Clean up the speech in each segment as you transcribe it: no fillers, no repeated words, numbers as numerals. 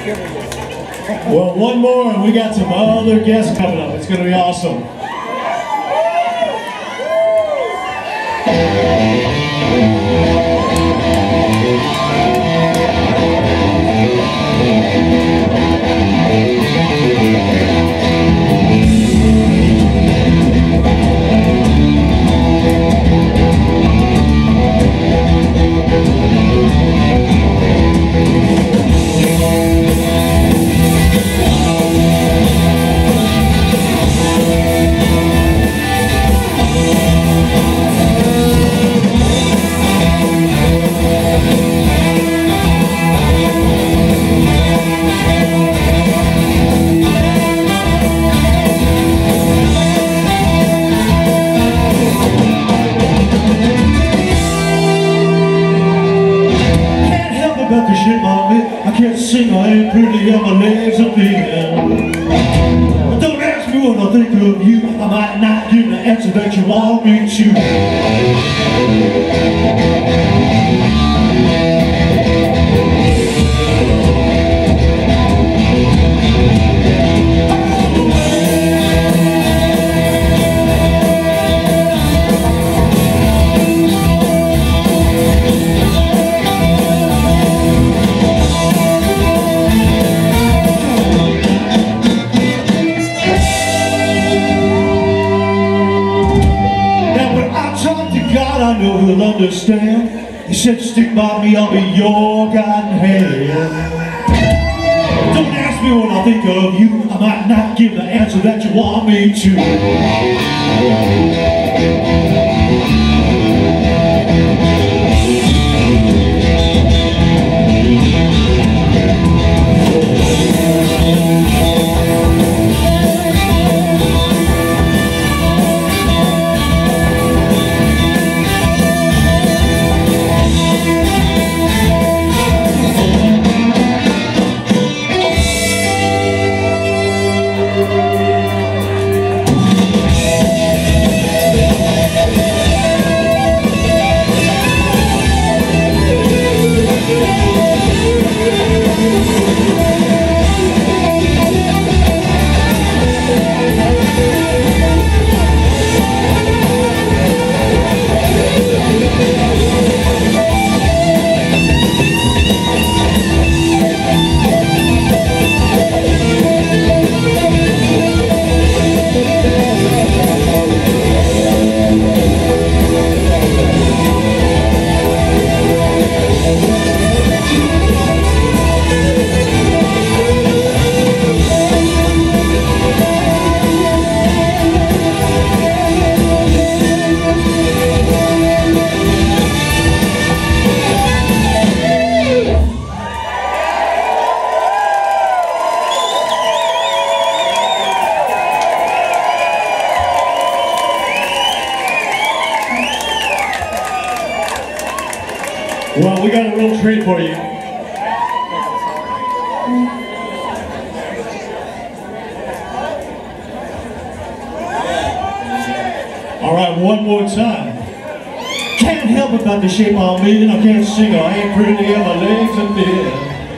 Well, one more, and we got some other guests coming up. It's going to be awesome. I can't sing, I ain't pretty, and my legs are thin. Don't ask me what I think of you, I might not give the answer that you want me I know he'll understand. He said, stick by me, I'll be your guiding hand. Don't ask me what I think of you, I might not give the answer that you want me to. Well, we got a little treat for you. All right, one more time. Can't help about the shape I'm in. I can't sing, I ain't pretty, and my legs are thin.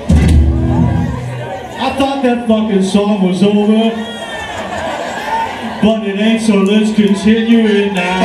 I thought that fucking song was over, but it ain't, so let's continue it now.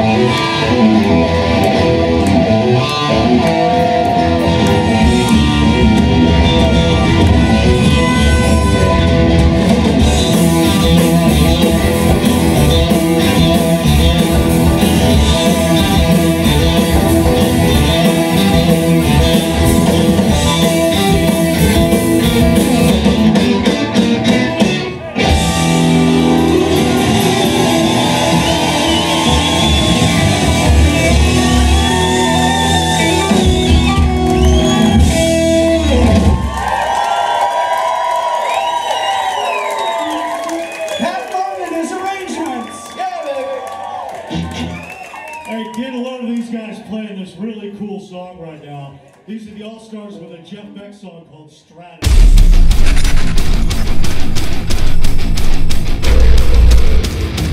These are the All-Stars with a Jeff Beck song called Shaddix.